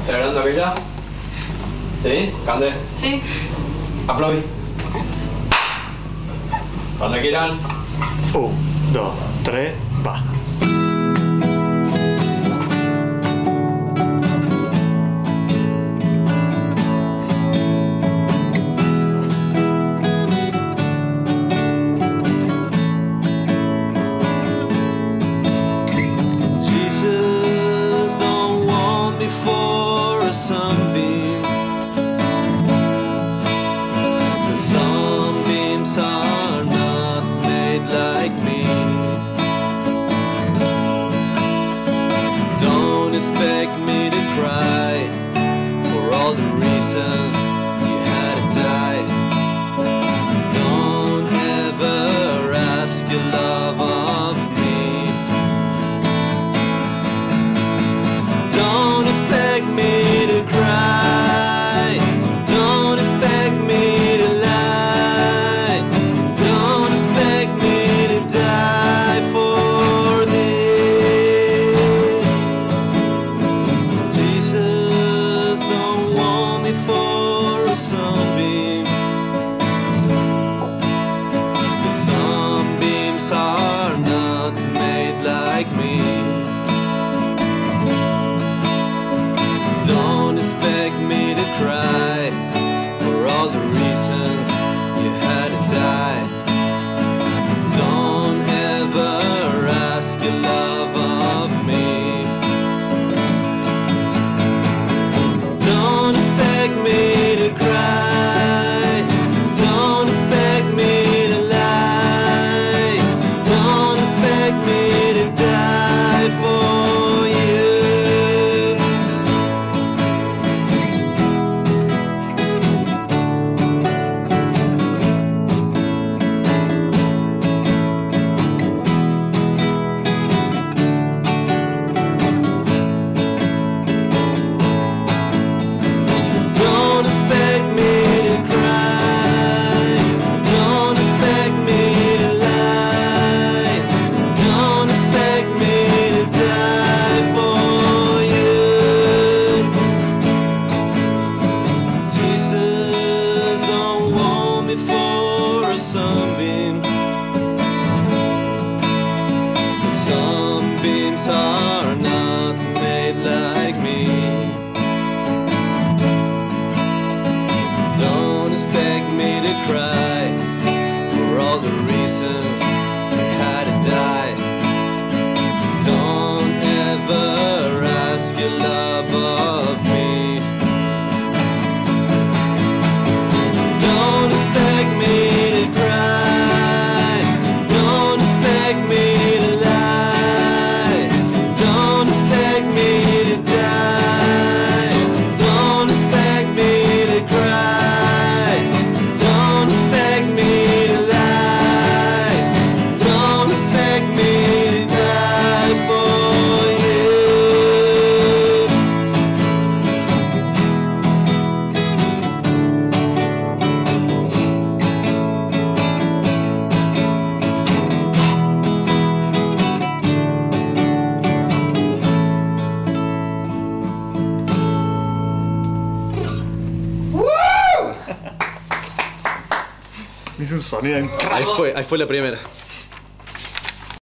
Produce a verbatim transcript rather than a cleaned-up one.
¿Celebrando aquella? ¿Sí? ¿Cande? Sí. Aplaudí. Cuando quieran. Un, dos, tres, va. Jesus don't want me for a sunbeam. The sunbeams are not made like me. Don't expect me to cry for all the reasons you had to die. Don't ever ask your love of me. Don't expect me to cry. Don't expect me to lie. Don't expect me to die for this. Jesus don't want me for a sunbeam. The sunbeams are not made like me. Don't expect me to cry for all the reasons you had to die. Don't ever ask your love of me. Don't expect me to cry. Don't expect me to lie. Don't expect me to die for you. Don't expect me to cry. Don't expect me to lie. Don't expect me to die for you. Jesus don't want me for a sunbeam. The sunbeams are not made like me. Don't expect me to cry for all the reasons you had to die. Don't ever ask your love of me. Don't expect me to cry. Don't expect me to lie. Don't expect me to die. Don't expect me to cry. Don't expect me to lie. Don't expect me to die for you. Me hizo un sonido en Ahí fue, ahí fue la primera.